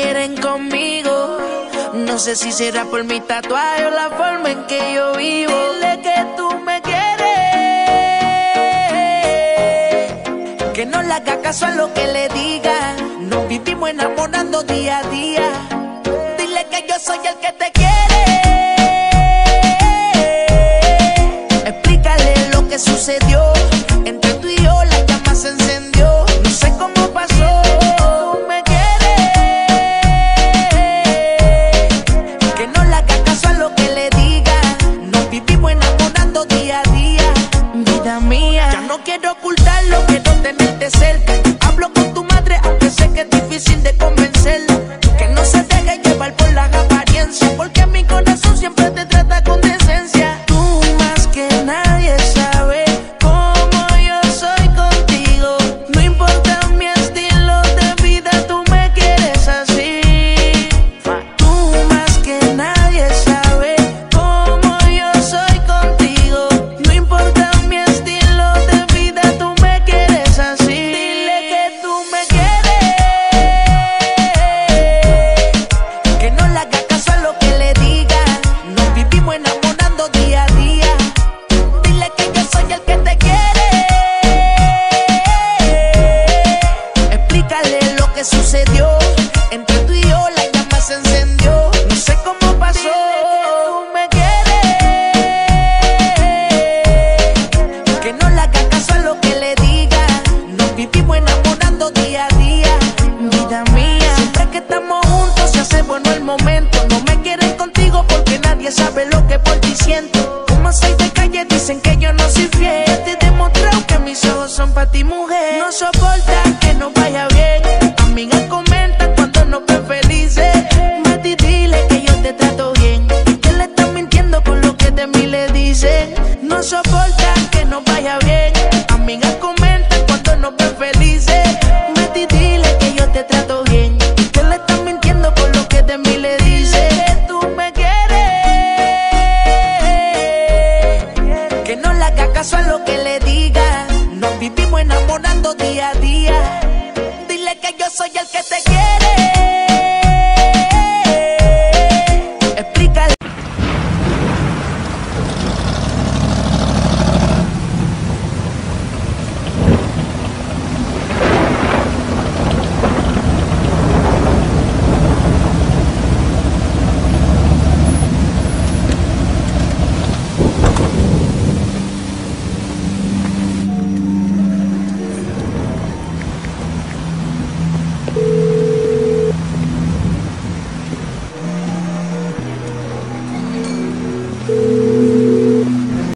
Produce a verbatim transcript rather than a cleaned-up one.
quieren conmigo. No sé si será por mi tatuaje o la forma en que yo vivo. Dile que tú me quieres, que no le haga caso a lo que le diga. Nos vivimos enamorando día a día. Dile que yo soy el que te quiere. Explícale lo que sucedió. Entre tú y yo la llama se encendió. No sé cómo pasó. Tú me quieres, que no le haga caso a lo que le diga. Nos vivimos enamorando día a día. Vida mía, ya no quiero ocultarlo, quiero tenerte cerca. Hablo con tu madre, aunque sé que es difícil de convencerla. Que no se deje llevar por las apariencias, porque mi corazón siempre te trata con decencia. Tú más que nadie sabes cómo yo soy contigo. No importa mi estilo de vida, tú me quieres así. Tú más que nadie sabes cómo yo soy contigo. No importa mi estilo de vida, tú me quieres así. Dile que tú me quieres, que no le haga caso a lo que le diga. Nos vivimos enamorando día a día. Dile que yo soy el que te quiere. Explícale lo que sucedió. Entre tú y yo la llama se encendió. No sé cómo pasó. Tú me quieres, que no le haga caso a lo que le diga. Nos vivimos enamorando día a día. Vida mía, siempre que estamos juntos se hace bueno el momento. No me quieren contigo porque nadie sabe lo que por ti siento. Como soy de calle dicen que yo no soy fiel. Ya te he demostrado que mis ojos son para ti, mujer. No soportan que no vaya bien. Amigas comentan cuando nos ven felices. Mati, dile que yo te trato bien, que le están mintiendo con lo que de mí le dicen. No soportan que no vaya bien. Amigas comentan cuando nos ven felices. Mati, dile que yo te trato bien, que le están mintiendo con lo que de mí le dicen. Dile que tú me quieres, que no le haga caso a lo que le diga. Nos vivimos enamorando día a día. Dile que yo soy el que te quiere.